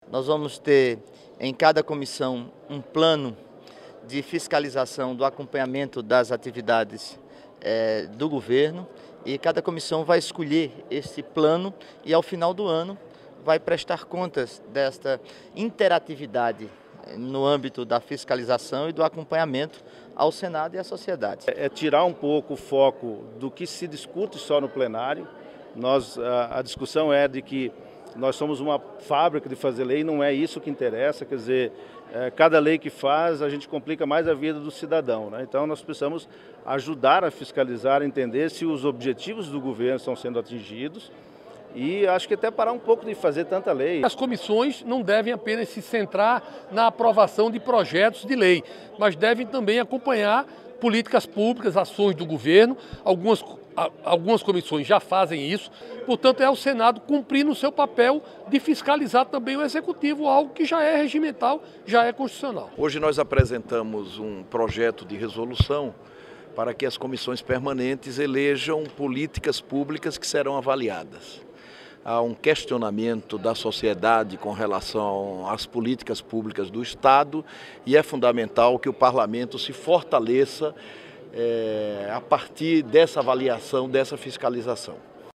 Nós vamos ter em cada comissão um plano de fiscalização do acompanhamento das atividades do governo, e cada comissão vai escolher esse plano e ao final do ano vai prestar contas desta interatividade no âmbito da fiscalização e do acompanhamento ao Senado e à sociedade. É tirar um pouco o foco do que se discute só no plenário. A discussão é de que nós somos uma fábrica de fazer lei, não é isso que interessa, quer dizer, cada lei que faz a gente complica mais a vida do cidadão, né? Então nós precisamos ajudar a fiscalizar, entender se os objetivos do governo estão sendo atingidos. E acho que até parar um pouco de fazer tanta lei. As comissões não devem apenas se centrar na aprovação de projetos de lei, mas devem também acompanhar políticas públicas, ações do governo. Algumas comissões já fazem isso, portanto é o Senado cumprindo o seu papel de fiscalizar também o Executivo, algo que já é regimental, já é constitucional. Hoje nós apresentamos um projeto de resolução para que as comissões permanentes elejam políticas públicas que serão avaliadas. Há um questionamento da sociedade com relação às políticas públicas do Estado e é fundamental que o Parlamento se fortaleça a partir dessa avaliação, dessa fiscalização.